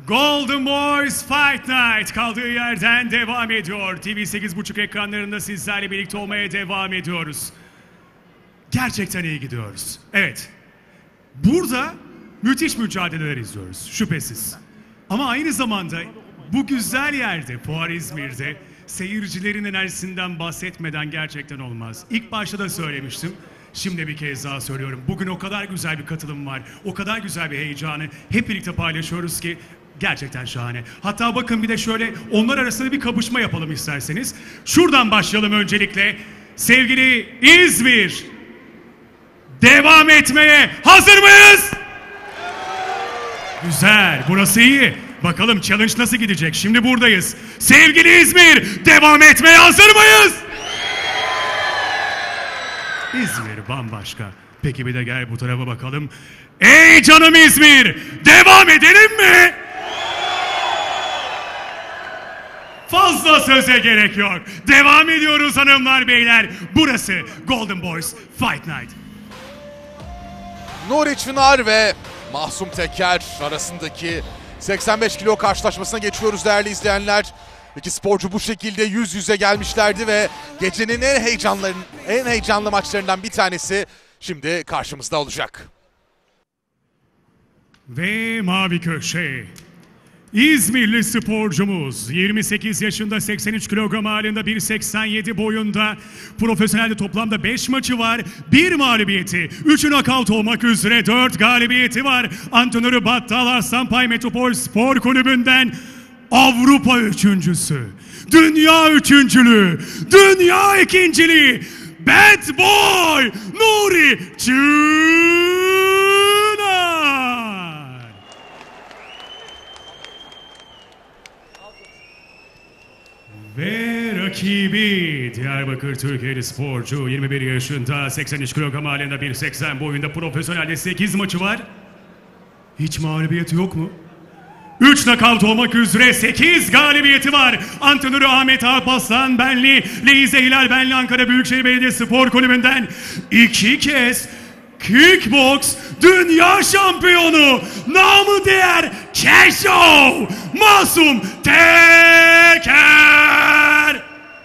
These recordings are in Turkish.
Golden Boys Fight Night kaldığı yerden devam ediyor. TV 8.5 ekranlarında sizlerle birlikte olmaya devam ediyoruz. Gerçekten iyi gidiyoruz. Evet. Burada müthiş mücadeleler izliyoruz şüphesiz. Ama aynı zamanda bu güzel yerde, Fuar İzmir'de seyircilerin enerjisinden bahsetmeden gerçekten olmaz. İlk başta da söylemiştim. Şimdi bir kez daha söylüyorum. Bugün o kadar güzel bir katılım var. O kadar güzel bir heyecanı hep birlikte paylaşıyoruz ki gerçekten şahane. Hatta bakın bir de şöyle onlar arasında bir kapışma yapalım isterseniz. Şuradan başlayalım öncelikle. Sevgili İzmir, devam etmeye hazır mıyız? Güzel, burası iyi. Bakalım challenge nasıl gidecek? Şimdi buradayız. Sevgili İzmir, devam etmeye hazır mıyız? İzmir bambaşka. Peki bir de gel bu tarafa bakalım. Ey canım İzmir, devam edelim mi? Fazla söze gerek yok. Devam ediyoruz hanımlar beyler. Burası Golden Boys Fight Night. Nuri Çınar ve Mahsum Teker arasındaki 85 kilo karşılaşmasına geçiyoruz değerli izleyenler. İki sporcu bu şekilde yüz yüze gelmişlerdi ve gecenin en heyecanlı maçlarından bir tanesi şimdi karşımızda olacak. Ve mavi köşe. İzmirli sporcumuz 28 yaşında 83 kilogram ağırlığında 1.87 boyunda profesyonelde toplamda 5 maçı var. 1 mağlubiyeti, 3'ü knockout olmak üzere 4 galibiyeti var. Antrenörü Battal Arslanpay Metropol Spor Kulübü'nden Avrupa üçüncüsü, dünya üçüncülüğü, dünya ikinciliği Bad Boy Nuri Çınar. Ve rakibi Diyarbakır Türkiye'li sporcu 21 yaşında 83 kilogram ağırlığında 1.80 boyunda profesyonelde 8 maçı var. Hiç mağlubiyeti yok mu? 3 knockout olmak üzere 8 galibiyeti var. Antrenörü Ahmet Alparslan Benli, Leize Hilal Benli Ankara Büyükşehir Belediye Spor Kulübü'nden 2 kez kickbox dünya şampiyonu, namı değer Keşov Mahsum Teker.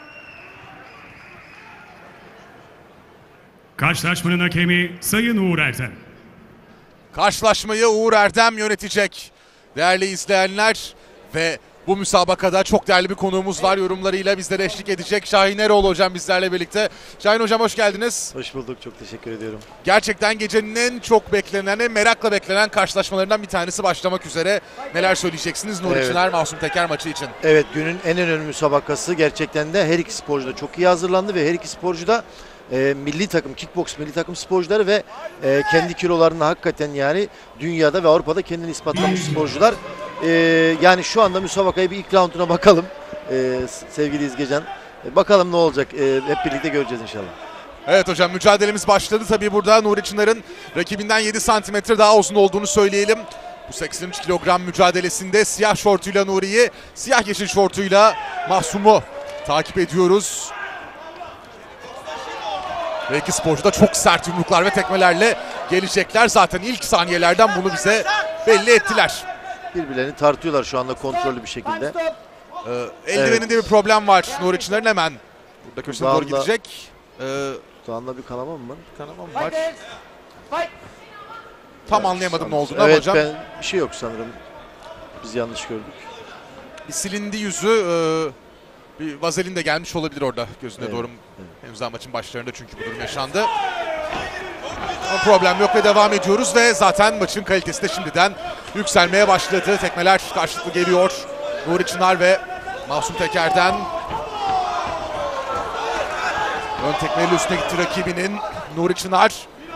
Karşılaşmanın hakemi Sayın Uğur Erdem. Karşılaşmayı Uğur Erdem yönetecek değerli izleyenler ve bu müsabakada çok değerli bir konuğumuz var, yorumlarıyla bizlere eşlik edecek. Şahin Eroğlu hocam bizlerle birlikte. Şahin hocam hoş geldiniz. Hoş bulduk, çok teşekkür ediyorum. Gerçekten gecenin en çok beklenen, en merakla beklenen karşılaşmalarından bir tanesi başlamak üzere. Neler söyleyeceksiniz Nuri Çınar Mahsum Teker maçı için? Evet, günün en önemli müsabakası gerçekten de her iki sporcu da çok iyi hazırlandı ve her iki sporcu da milli takım, kickbox milli takım sporcuları ve kendi kilolarında hakikaten yani dünyada ve Avrupa'da kendini ispatlamış sporcular. Yani şu anda müsabakayı bir ilk rounduna bakalım sevgili İzgecan. Bakalım ne olacak, hep birlikte göreceğiz inşallah. Evet hocam, mücadelemiz başladı. Tabii burada Nuri Çınar'ın rakibinden 7 santimetre daha uzun olduğunu söyleyelim. Bu 83 kilogram mücadelesinde siyah şortuyla Nuri'yi, siyah yeşil şortuyla Mahsum'u takip ediyoruz. Ve iki sporcu da çok sert yumruklar ve tekmelerle gelecekler. Zaten ilk saniyelerden bunu bize belli ettiler. Birbirlerini tartıyorlar şu anda kontrollü bir şekilde. Eldiveninde bir problem var Nuri Çınar'ın, hemen burada köşesine doğru gidecek. Dudağında bir kanama mı var? Kanama mı var? Tam anlayamadım ne olduğunu ama hocam. Evet, bir şey yok sanırım. Biz yanlış gördük. Bir silindi yüzü. Bir vazelin de gelmiş olabilir orada gözüne doğru. Henüz daha maçın başlarında çünkü bu durum yaşandı. Ama problem yok ve devam ediyoruz ve zaten maçın kalitesi de şimdiden yükselmeye başladı. Tekmeler karşılıklı geliyor. Nuri Çınar ve Mahsum Teker'den. Ön tekmeyle üstüne gitti rakibinin Nuri Çınar.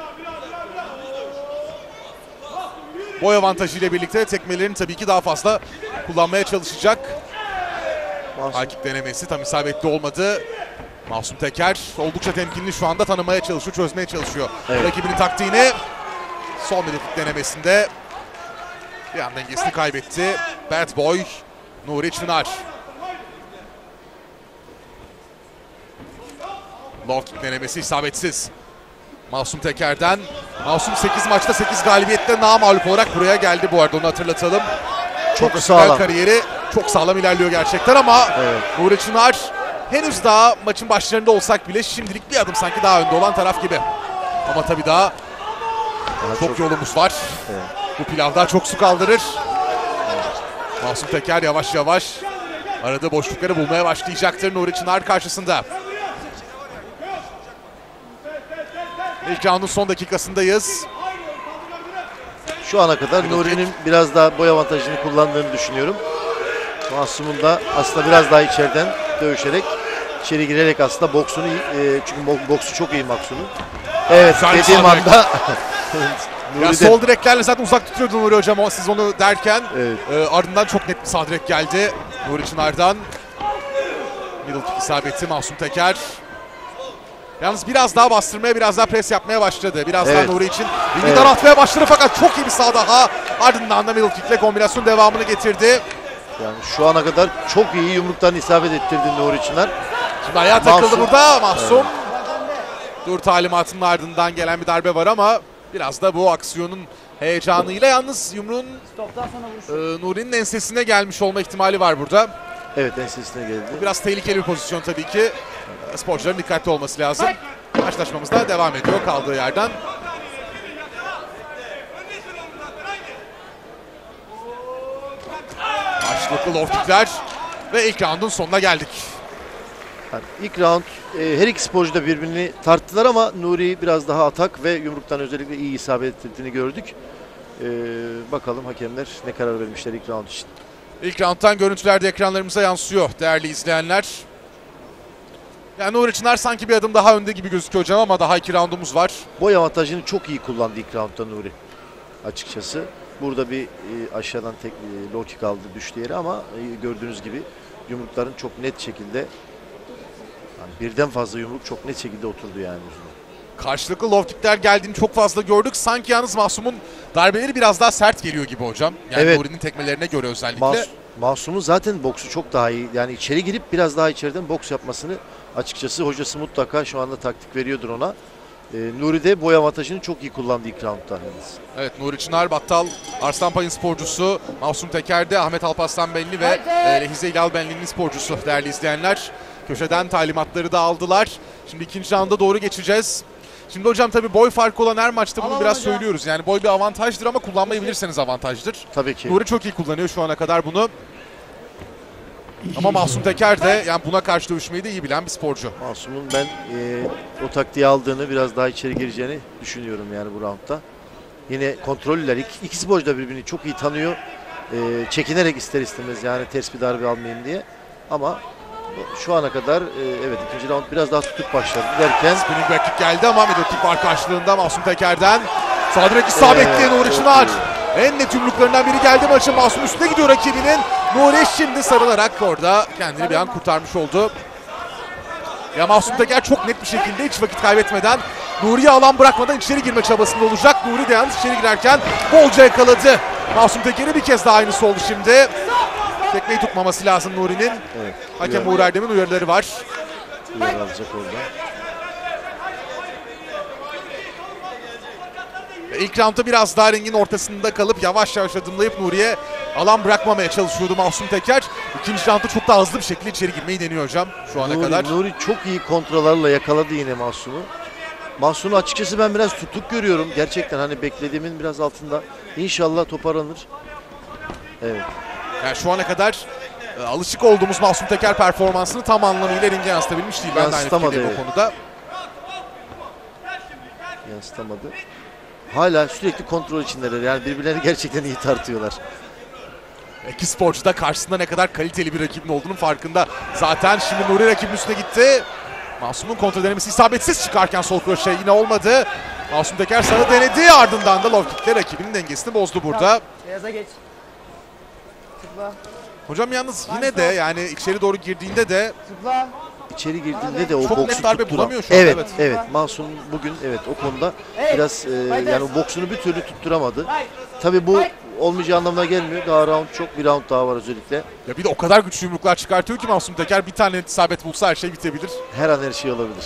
Boy avantajıyla birlikte tekmelerini tabii ki daha fazla kullanmaya çalışacak. Hakik denemesi tam isabetli olmadı. Mahsum Teker oldukça temkinli şu anda, tanımaya çalışıyor, çözmeye çalışıyor rakibinin taktiğini. Son bir denemesinde bir an dengesini kaybetti. Bad Boy Nuri Çınar. Low kick denemesi isabetsiz. Mahsum Teker'den. Mahsum 8 maçta 8 galibiyetle namağlup olarak buraya geldi bu arada, onu hatırlatalım. Profesyonel sağlam. kariyeri çok sağlam ilerliyor gerçekten ama Evet. Nuri Çınar henüz daha maçın başlarında olsak bile şimdilik bir adım sanki daha önde olan taraf gibi. Ama tabii daha çok yolumuz var. Evet. Bu pilavdan çok su kaldırır. Masum Teker yavaş yavaş aradığı boşlukları bulmaya başlayacaktır Nuri Çınar karşısında. İlk roundun son dakikasındayız. Şu ana kadar Middle Nuri'nin kick. biraz daha boy avantajını kullandığını düşünüyorum. Masum'un da aslında biraz daha içeriden dövüşerek, içeri girerek aslında boksunu çünkü boksu çok iyi Masum'un. Evet, Güzel bir dediğim sağ anda Ya Nuri'den sol direklerle zaten uzak tutuyordu Nuri hocam o siz onu derken Evet. Ardından çok net bir sağ direk geldi Nuri Çınar'dan. Middle kick isabeti Masum Teker. Yalnız biraz daha bastırmaya, biraz daha pres yapmaya başladı. Biraz Evet. daha Nuri için ringi Evet. daraltmaya başladı fakat çok iyi bir sağ daha. Ardından da middle kickle kombinasyon devamını getirdi. yani şu ana kadar çok iyi yumruktan isabet ettirdi Nuri Çınar. Şimdi ayağa takıldı Masum. burada Mahsum. Dur talimatının ardından gelen bir darbe var ama biraz da bu aksiyonun heyecanıyla yalnız yumruğun Nuri'nin ensesine gelmiş olma ihtimali var burada. Evet, ensesine geldi. Biraz tehlikeli bir pozisyon tabii ki. Sporcuların dikkatli olması lazım. Karşılaşmamız da devam ediyor kaldığı yerden. Karşılıklı low kickler ve ilk roundun sonuna geldik. Yani ilk round her iki sporcu da birbirini tarttılar ama Nuri biraz daha atak ve yumruktan özellikle iyi isabet ettiğini gördük. Bakalım hakemler ne karar vermişler ilk round için. İlk rounddan görüntüler de ekranlarımıza yansıyor değerli izleyenler. Yani Nuri Çınar sanki bir adım daha önde gibi gözüküyor hocam ama daha iki roundumuz var. Boy avantajını çok iyi kullandı ilk roundda Nuri açıkçası. Burada bir aşağıdan tek low kick aldı, düştü yere ama gördüğünüz gibi yumrukların çok net şekilde, yani birden fazla yumruk çok net şekilde oturdu yani yüzüne. Karşılıklı low kickler geldiğini çok fazla gördük. Sanki yalnız Masum'un darbeleri biraz daha sert geliyor gibi hocam. Yani Evet. Nuri'nin tekmelerine göre özellikle. Masum'un zaten boksu çok daha iyi. Yani içeri girip biraz daha içeriden boks yapmasını açıkçası hocası mutlaka şu anda taktik veriyordur ona. Nuri de boy avantajını çok iyi kullandı ilk roundda. Evet Nuri Çınar, Battal Arslanpay'ın sporcusu. Masum Teker de Ahmet Alparslan Benli ve Lehize İlal Benli'nin sporcusu değerli izleyenler. Köşeden talimatları da aldılar. Şimdi ikinci rounda doğru geçeceğiz. Şimdi hocam tabii boy farkı olan her maçta bunu biraz söylüyoruz. Yani boy bir avantajdır ama kullanmayı bilirseniz avantajdır. Tabii ki. Nuri çok iyi kullanıyor şu ana kadar bunu. Ama Masum Teker de yani buna karşı dövüşmeyi de iyi bilen bir sporcu. Masum'un ben o taktiği aldığını, biraz daha içeri gireceğini düşünüyorum yani bu roundda. Yine kontroller. İki sporcu da birbirini çok iyi tanıyor. Çekinerek ister istemez yani ters bir darbe almayayım diye. Ama şu ana kadar evet ikinci round biraz daha tutuk başladı derken Spinning back kick geldi ama middle kick var karşılığında Masum Teker'den. Sağ direkt isabetli Nuri Çınar. En net yumruklarından biri geldi maçın. Masum üstüne gidiyor rakibinin. Nuri şimdi sarılarak orada kendini bir an kurtarmış oldu. Ya Masum Teker çok net bir şekilde hiç vakit kaybetmeden Nuri'ye alan bırakmadan içeri girme çabasında olacak. Nuri de yalnız içeri girerken bolca yakaladı. Masum Teker'e bir kez daha aynısı oldu şimdi. Tekmeyi tutmaması lazım Nuri'nin. evet, Hakem Uğur Erdem'in uyarıları var. uyarı alacak orada. İlk roundda biraz daha ringin ortasında kalıp yavaş yavaş adımlayıp Nuri'ye alan bırakmamaya çalışıyordu Masum Teker. İkinci roundda çok daha hızlı bir şekilde içeri girmeyi deniyor hocam şu ana kadar. Nuri çok iyi kontrollerle yakaladı yine Masum'u. Masum'u açıkçası ben biraz tutuk görüyorum. Gerçekten hani beklediğimin biraz altında. İnşallah toparlanır. Evet. Yani şu ana kadar alışık olduğumuz Masum Teker performansını tam anlamıyla ringe yansıtabilmiş değil. Ben de aynı Yansıtamadı, fikirdeyim evet. bu konuda. Yansıtamadı. Hala sürekli kontrol içindeler. Yani birbirlerini gerçekten iyi tartıyorlar. İki sporcu da karşısında ne kadar kaliteli bir rakibin olduğunun farkında. Zaten şimdi Nuri rakibin üstüne gitti. Masum'un kontrol denemesi isabetsiz çıkarken sol kroşe yine olmadı. Masum Teker sağı denedi. Ardından da low kick'le rakibinin dengesini bozdu burada. Beyaza geç. Tıkla. Hocam yalnız yine de yani içeri doğru girdiğinde de Tıkla. İçeri girdiğinde de o Çok net boksu darbe tutturan. bulamıyor şu anda, Evet, evet. evet. Masum bugün evet o konuda biraz yani o boksunu bir türlü tutturamadı. Tabii bu olmayacağı anlamına gelmiyor. Daha round çok, bir round daha var özellikle. ya bir de o kadar güçlü yumruklar çıkartıyor ki Masum Teker bir tane isabet bulsa her şey bitebilir. Her an her şey olabilir.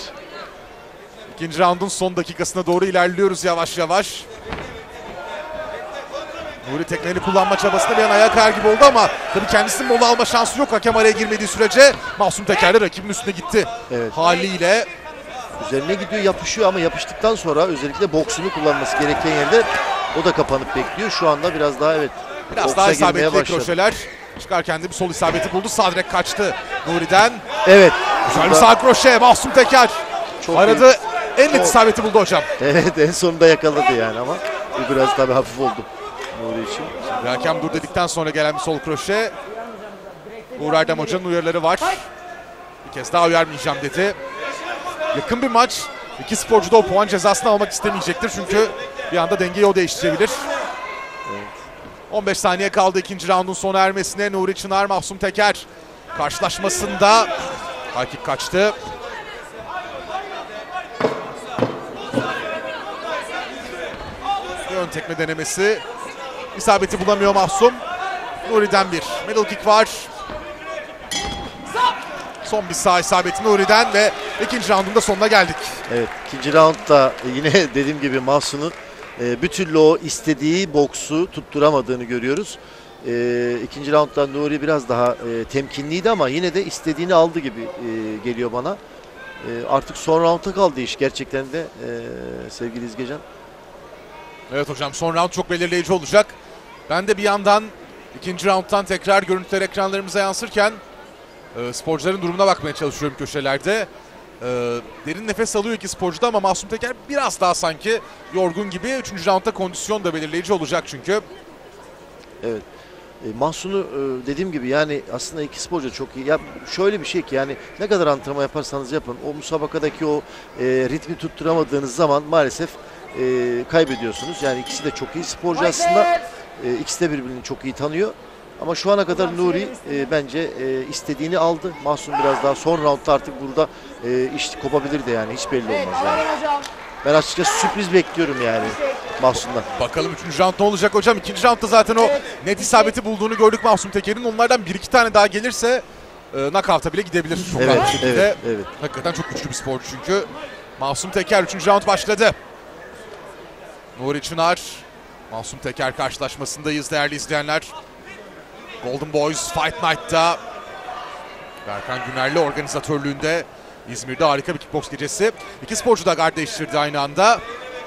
İkinci roundun son dakikasına doğru ilerliyoruz yavaş yavaş. Nuri tekmelerini kullanma çabasında bir an ayağa kayar gibi oldu ama tabii kendisinin mola alma şansı yok. Hakem araya girmediği sürece Mahsum Teker de rakibin üstüne gitti. Evet. Haliyle Üzerine gidiyor, yapışıyor ama yapıştıktan sonra özellikle boksunu kullanması gereken yerde o da kapanıp bekliyor. Şu anda biraz daha biraz boksa daha girmeye isabetli başladı. kroşeler. Çıkarken de bir sol isabeti buldu. Sağ direkt kaçtı Nuri'den. Evet. Güzel bir burada sağ kroşe. Mahsum Teker çok aradı. En net Çok- isabeti buldu hocam. Evet, en sonunda yakaladı yani ama bu biraz tabii hafif oldu Nuri için. Hakem dur dedikten sonra gelen bir sol kroşe. Uğur Erdem Hoca'nın uyarıları var. Bir kez daha uyarmayacağım dedi. Yakın bir maç. İki sporcu da o puan cezasını almak istemeyecektir. Çünkü bir anda dengeyi o değiştirebilir. 15 saniye kaldı ikinci raundun sona ermesine. Nuri Çınar, Mahsum Teker karşılaşmasında. Hakik kaçtı. Ön tekme denemesi. İsabeti bulamıyor Mahsum. Nuri'den bir middle kick var. Son bir sağ isabeti Nuri'den ve ikinci roundun da sonuna geldik. Evet, ikinci roundda yine dediğim gibi Mahsun'un bir türlü o istediği boksu tutturamadığını görüyoruz. İkinci roundda Nuri biraz daha temkinliydi ama yine de istediğini aldı gibi geliyor bana. Artık son roundda kaldı iş gerçekten de sevgili İzgecan. Evet hocam, son round çok belirleyici olacak. Ben de bir yandan ikinci rounddan tekrar görüntüler ekranlarımıza yansırken sporcuların durumuna bakmaya çalışıyorum köşelerde. Derin nefes alıyor iki sporcu da ama Mahsum Teker biraz daha sanki yorgun gibi. Üçüncü roundda kondisyon da belirleyici olacak çünkü. Evet. Mahsun'u dediğim gibi yani aslında iki sporcu çok iyi. Ya şöyle bir şey ki yani ne kadar antrenman yaparsanız yapın o müsabakadaki o ritmi tutturamadığınız zaman maalesef kaybediyorsunuz. Yani ikisi de çok iyi sporcu aslında. İkisi de birbirini çok iyi tanıyor. Ama şu ana kadar Nuri bence istediğini aldı. Mahsun biraz daha son roundda artık burada iş kopabilir de yani hiç belli olmaz yani. Ben açıkçası sürpriz bekliyorum yani Mahsun'dan. Bakalım 3. round ne olacak hocam? 2. roundda zaten o net isabeti bulduğunu gördük Mahsum Teker'in. Onlardan 1-2 tane daha gelirse knockout'a bile gidebilir. Çok Evet, rahat bir şekilde. evet. Hakikaten çok güçlü bir sporcu çünkü. Mahsum Teker 3. round başladı. Nuri Çınar, Mahsum Teker karşılaşmasındayız değerli izleyenler. Golden Boys Fight Night'ta Berkan Günerli organizatörlüğünde İzmir'de harika bir kickboks gecesi. İki sporcu da gard değiştirdi aynı anda.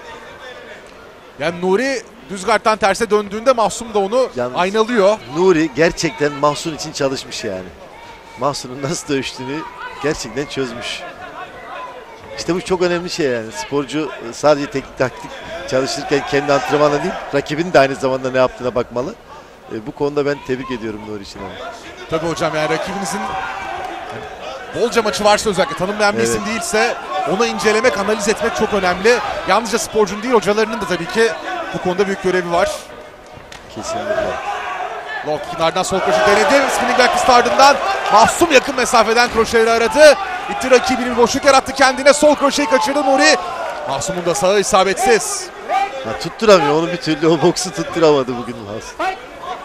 Yani Nuri düz gardtan terse döndüğünde Mahsum da onu Yalnız aynalıyor. Nuri gerçekten Mahsun için çalışmış yani. Mahsun'un nasıl dövüştüğünü gerçekten çözmüş. İşte bu çok önemli şey yani. Sporcu sadece teknik taktik çalışırken kendi antrenmanına değil, rakibin de aynı zamanda ne yaptığına bakmalı. Bu konuda ben tebrik ediyorum Nuri için. Tabii hocam, yani rakibinizin bolca maçı varsa, özellikle tanınmayan bir isim değilse onu incelemek, analiz etmek çok önemli. Yalnızca sporcunun değil, hocalarının da tabii ki bu konuda büyük görevi var. Kesinlikle. Low kick'in ardından sol kroşe denedi. Spinning back fist ardından Mahsum yakın mesafeden kroşeyi aradı. İtti rakibini, bir boşluk yarattı kendine. Sol kroşeyi kaçırdı Nuri. Mahsum'un da sağı isabetsiz. Ya tutturamıyor. Onu bir türlü o boksu tutturamadı bugün Mahsun.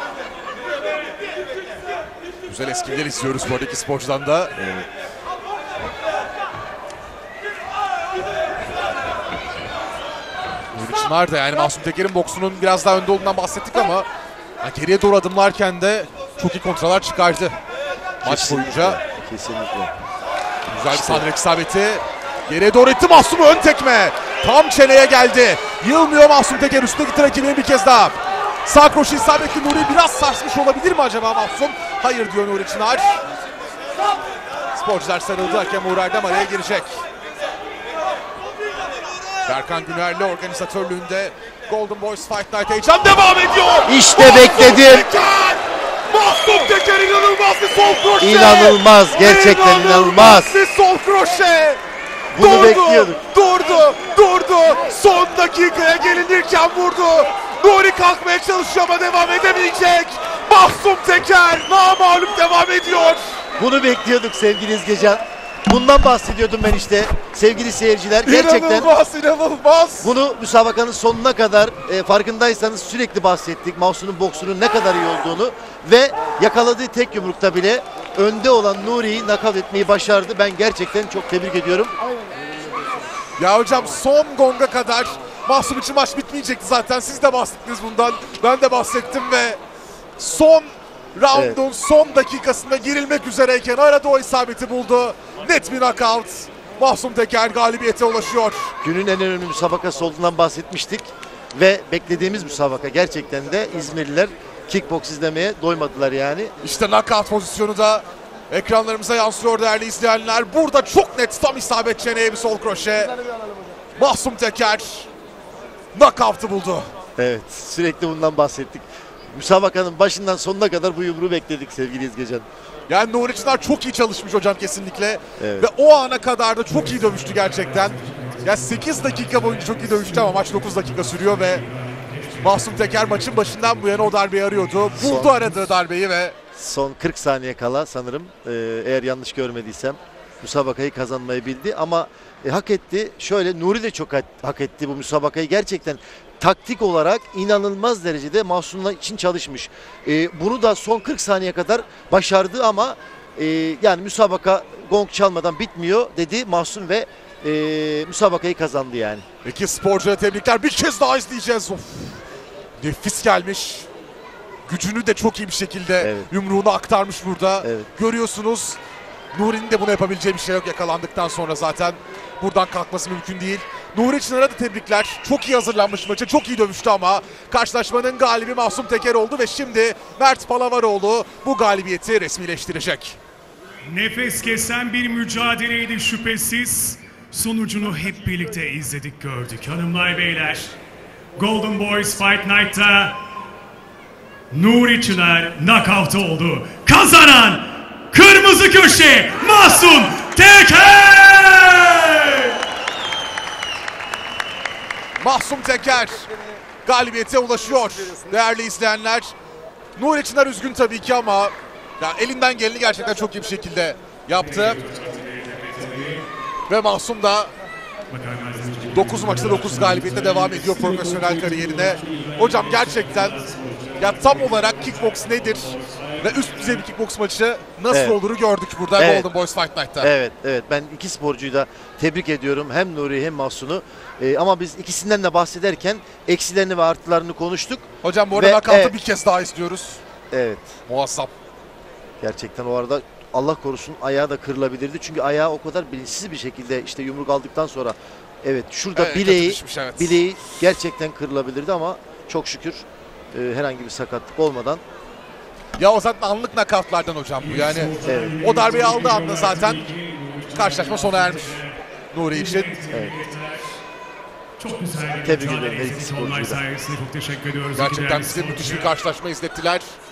Güzel eskimler izliyoruz bu aradaki sporcudan da. Evet. Nuri Çınar da, yani Mahsum Teker'in boksunun biraz daha önde olduğundan bahsettik ama geriye doğru adımlarken de çok iyi kontralar çıkardı maç boyunca. Kesinlikle. Güzel bir sağ direkt isabeti. Geriye doğru itti Mahsum'u, ön tekme. Tam çeneye geldi. Yılmıyor Mahsum Teker, üstüne gitti rakibine bir kez daha. Sağ kroşe isabetli, Nuri biraz sarsmış olabilir mi acaba Mahsum? Hayır diyor Nuri Çınar. Sporcular sarıldı, hakem Uğur Erdem araya girecek. Berkan Günerli organizatörlüğünde Golden Boys Fight Night heyecan devam ediyor. İşte bekledim. Mahsum Teker inanılmaz bir sol kroşe. İnanılmaz, gerçekten inanılmaz. Bir sol kroşe. Bunu bekliyorduk. Durdu. Son dakikaya gelinirken vurdu. Nuri kalkmaya çalışıyor ama devam edemeyecek. Mahsum Teker namağlup devam ediyor. Bunu bekliyorduk sevgili İzgecan. Bundan bahsediyordum ben işte sevgili seyirciler. Gerçekten İnanılmaz. bunu müsabakanın sonuna kadar farkındaysanız sürekli bahsettik. Mahsun'un boksunun ne kadar iyi olduğunu ve yakaladığı tek yumrukta bile önde olan Nuri'yi nakavt etmeyi başardı. Ben gerçekten çok tebrik ediyorum. Ya hocam, son gonga kadar Mahsum için maç bitmeyecekti zaten. Siz de bahsettiniz bundan. Ben de bahsettim ve son roundun son dakikasında girilmek üzereyken arada o isabeti buldu. Net bir knockout. Mahsum Teker galibiyete ulaşıyor. Günün en önemli müsabakası olduğundan bahsetmiştik. Ve beklediğimiz müsabaka, gerçekten de İzmirliler kickboks izlemeye doymadılar yani. İşte knockout pozisyonu da ekranlarımıza yansıyor değerli izleyenler. Burada çok net tam isabet, çeneye bir sol kroşe. Mahsum Teker knockout'u buldu. Evet, sürekli bundan bahsettik. Müsabakanın başından sonuna kadar bu yumruğu bekledik sevgili İzgecan. Yani Nuri Çınar çok iyi çalışmış hocam kesinlikle. Evet. Ve o ana kadar da çok iyi dövüştü gerçekten. Ya 8 dakika boyunca çok iyi dövüştü ama maç 9 dakika sürüyor ve Mahsum Teker maçın başından bu yana o darbeyi arıyordu. Buldu aradığı darbeyi ve Son 40 saniye kala sanırım, eğer yanlış görmediysem, müsabakayı kazanmayı bildi ama hak etti. Şöyle, Nuri de çok hak etti bu müsabakayı. Gerçekten taktik olarak inanılmaz derecede Mahsum'la için çalışmış. Bunu da son 40 saniye kadar başardı ama yani müsabaka gong çalmadan bitmiyor dedi Mahsum ve müsabakayı kazandı yani. iki sporcuya tebrikler. Bir kez daha izleyeceğiz. Of. Nefis gelmiş. Gücünü de çok iyi bir şekilde yumruğunu aktarmış burada. Evet. Görüyorsunuz. Nuri'nin de bunu yapabileceği bir şey yok yakalandıktan sonra zaten. Buradan kalkması mümkün değil. Nuri Çınar'a da tebrikler. Çok iyi hazırlanmış maça. Çok iyi dövüştü ama karşılaşmanın galibi Mahsum Teker oldu ve şimdi Mert Palavaroğlu bu galibiyeti resmileştirecek. Nefes kesen bir mücadeleydi şüphesiz. Sonucunu hep birlikte izledik, gördük. Hanımlar beyler, Golden Boys Fight Night'ta Nuri Çınar knockout oldu. Kazanan kırmızı köşe Mahsum Teker! Mahsum Teker galibiyete ulaşıyor değerli izleyenler. Nuri Çınar üzgün tabii ki ama ya elinden geleni gerçekten çok iyi bir şekilde yaptı. Ve Mahsum da 9 maçta 9 galibiyetle devam ediyor profesyonel kariyerine. Hocam gerçekten ya tam olarak kickboks nedir ve üst düzey bir kickboks maçı nasıl oluru gördük burada Golden Boys Fight Night'ta. Evet, ben iki sporcuyu da tebrik ediyorum. Hem Nuri'yi hem Mahsun'u. Ama biz ikisinden de bahsederken eksilerini ve artılarını konuştuk. Hocam bu arada knockout'u bir kez daha istiyoruz. Evet. Muazzam. Gerçekten o arada Allah korusun ayağı da kırılabilirdi. Çünkü ayağı o kadar bilinçsiz bir şekilde işte yumruk aldıktan sonra şurada bileği gerçekten kırılabilirdi ama çok şükür herhangi bir sakatlık olmadan. Ya o zaten anlık knockoutlardan hocam bu yani. O darbeyi aldığı anda zaten karşılaşma sona ermiş Nuri için. Evet. Çok güzel. Tebrik ediyorum her iki sporcuyu da. Çok teşekkür ediyoruz. Gerçekten bize müthiş bir karşılaşma izlettiler.